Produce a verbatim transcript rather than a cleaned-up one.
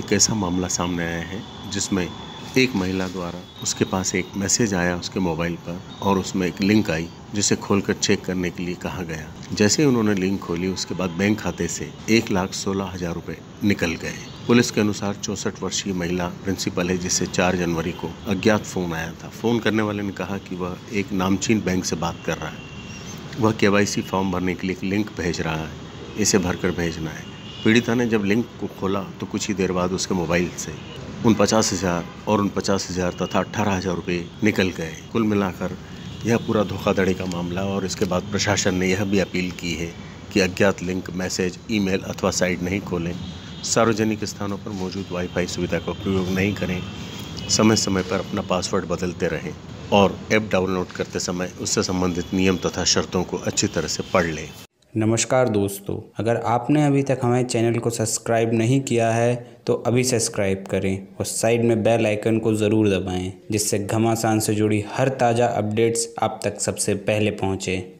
एक ऐसा मामला सामने आया है जिसमें एक महिला द्वारा उसके पास एक मैसेज आया उसके मोबाइल पर और उसमें एक लिंक आई जिसे खोलकर चेक करने के लिए कहा गया। जैसे ही उन्होंने लिंक खोली उसके बाद बैंक खाते से एक लाख सोलह हजार रुपए निकल गए। पुलिस के अनुसार चौसठ वर्षीय महिला प्रिंसिपल है जिसे चार जनवरी को अज्ञात फोन आया था। फोन करने वाले ने कहा कि वह एक नामचीन बैंक से बात कर रहा है, वह केवाईसी फॉर्म भरने के लिए एक लिंक भेज रहा है, इसे भरकर भेजना है। पीड़िता ने जब लिंक को खोला तो कुछ ही देर बाद उसके मोबाइल से उन पचास हजार और उन पचास हजार तथा अट्ठारह हजार रुपये निकल गए। कुल मिलाकर यह पूरा धोखाधड़ी का मामला और इसके बाद प्रशासन ने यह भी अपील की है कि अज्ञात लिंक, मैसेज, ईमेल अथवा साइट नहीं खोलें, सार्वजनिक स्थानों पर मौजूद वाईफाई सुविधा का प्रयोग नहीं करें, समय समय पर अपना पासवर्ड बदलते रहें और ऐप डाउनलोड करते समय उससे संबंधित नियम तथा शर्तों को अच्छी तरह से पढ़ लें। नमस्कार दोस्तों, अगर आपने अभी तक हमारे चैनल को सब्सक्राइब नहीं किया है तो अभी सब्सक्राइब करें और साइड में बेल आइकन को ज़रूर दबाएं, जिससे घमासान से जुड़ी हर ताज़ा अपडेट्स आप तक सबसे पहले पहुँचे।